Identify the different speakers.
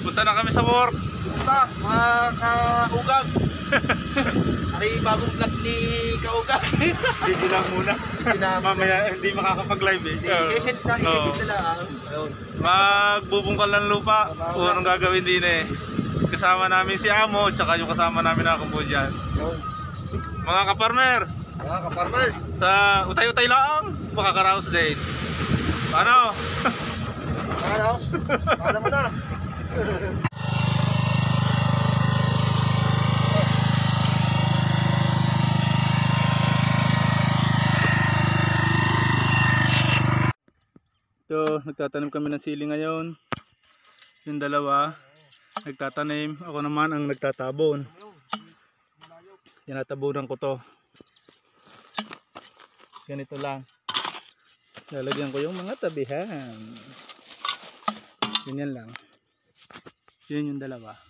Speaker 1: Punta na kami sa work.
Speaker 2: Punta, mga kaugag. Ay, bagong vlog ni kaugag.
Speaker 1: Hindi lang muna. Mamaya hindi makakapag-live eh.
Speaker 2: I-send na, i-send na lang.
Speaker 1: Magbubungkal ng lupa. Kung anong gagawin din eh. Kasama namin si Amo, tsaka yung kasama namin na kumpo dyan. Mga ka-farmers.
Speaker 2: Mga ka-farmers.
Speaker 1: Sa utay-utay lang, makakaraos din. Paano?
Speaker 2: Ano? Alam mo na.
Speaker 1: Ito, nagtatanim kami ng sili ngayon. Yung dalawa, nagtatanim. Ako naman ang nagtatabon. Tinatabunan ko to. Ganito lang. Lalagyan ko yung mga tabihan. Ganyan lang. Yun yung dalawa.